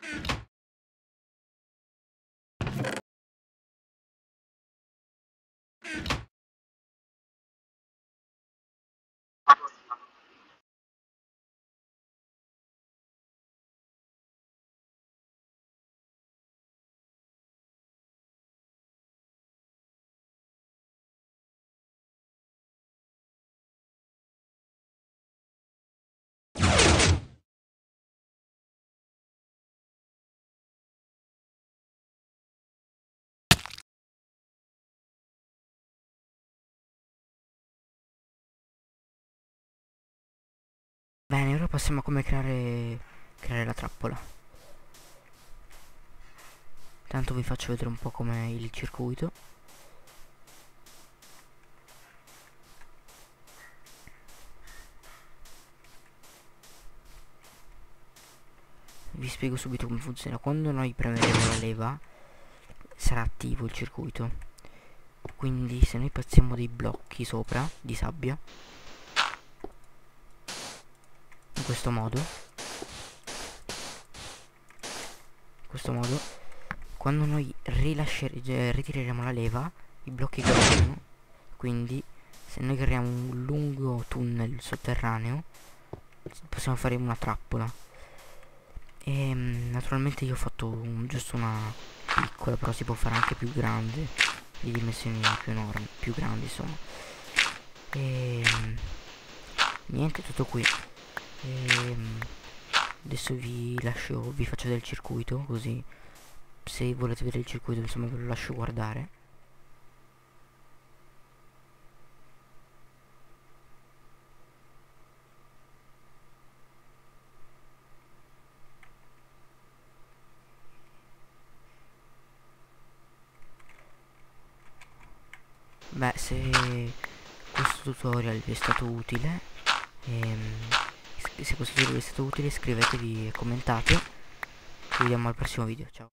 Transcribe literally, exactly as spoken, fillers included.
Bene, ora passiamo a come creare, creare la trappola. Tanto vi faccio vedere un po' com'è il circuito. Vi spiego subito come funziona. Quando noi premeremo la leva sarà attivo il circuito. Quindi se noi passiamo dei blocchi sopra di sabbia, in questo modo, in questo modo, quando noi ritireremo la leva, i blocchi cadranno. Quindi se noi creiamo un lungo tunnel sotterraneo, possiamo fare una trappola. E naturalmente io ho fatto un, giusto una piccola, però si può fare anche più grande, di dimensioni più enormi, più grandi insomma. E niente, tutto qui. E adesso vi lascio, vi faccio del circuito, così se volete vedere il circuito insomma ve lo lascio guardare. Beh, se questo tutorial vi è stato utile, ehm, se questo tutorial vi è stato utile iscrivetevi e commentate. Ci vediamo al prossimo video, ciao.